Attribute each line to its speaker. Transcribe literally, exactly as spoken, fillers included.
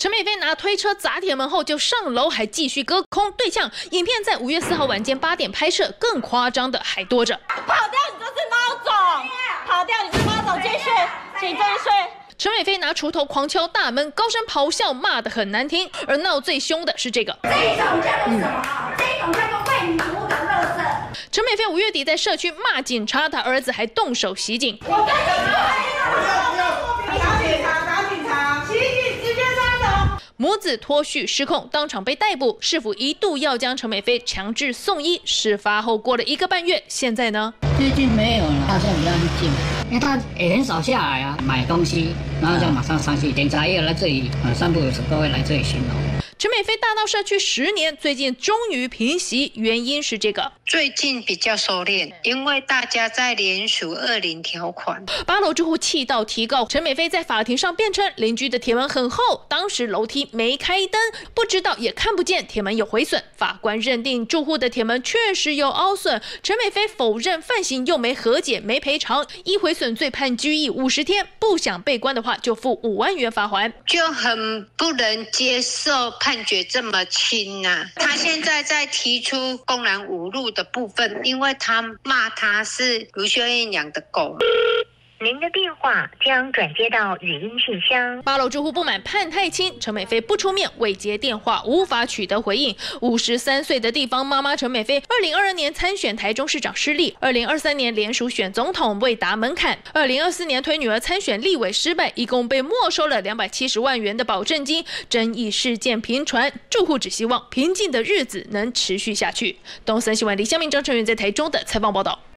Speaker 1: 陈美菲拿推车砸铁门后就上楼，还继续隔空对呛。影片在五月四号晚间八点拍摄，更夸张的还多着。
Speaker 2: 跑掉你就是猫种，跑掉你是猫种，继续，请继续。
Speaker 1: 陈美菲拿锄头狂敲大门，高声咆哮，骂得很难听。而闹最凶的是这个，
Speaker 3: 这种叫做什么？这种叫做为民服务的垃圾。
Speaker 1: 陈美菲五月底在社区骂警察，他儿子还动手袭警。
Speaker 3: 我跟你说，
Speaker 2: 打警察，打警察，袭警直接抓走。
Speaker 1: 母子脱序失控，当场被逮捕。市府一度要将陈美菲强制送医。事发后过了一个半月，现在呢？
Speaker 4: 最近没有了，好像比较安静。 因为他也很少下来啊，买东西，然后就马上上去。检察也来这里，呃，三不五时都会来这里巡逻。
Speaker 1: 陈美菲大闹社区十年，最近终于平息，原因是这个。
Speaker 5: 最近比较收敛，因为大家在联署二零条款。
Speaker 1: 八楼住户气到提告陈美菲，在法庭上辩称邻居的铁门很厚，当时楼梯没开灯，不知道也看不见铁门有毁损。法官认定住户的铁门确实有凹损，陈美菲否认犯行，又没和解、没赔偿，依毁损罪判拘役五十天，不想被关的话就付五万元罚锾。
Speaker 5: 就很不能接受判决这么轻啊！他现在在提出公然侮辱的部分，因为他骂他是卢秀燕养的狗。
Speaker 6: 您的电话将转接到语音信箱。
Speaker 1: 八楼住户不满判太轻，陈美菲不出面，未接电话，无法取得回应。五十三岁的地方妈妈陈美菲，二零二二年参选台中市长失利，二零二三年联署选总统未达门槛，二零二四年推女儿参选立委失败，一共被没收了两百七十万元的保证金。争议事件频传，住户只希望平静的日子能持续下去。东森新闻李香明、张成元在台中的采访报道。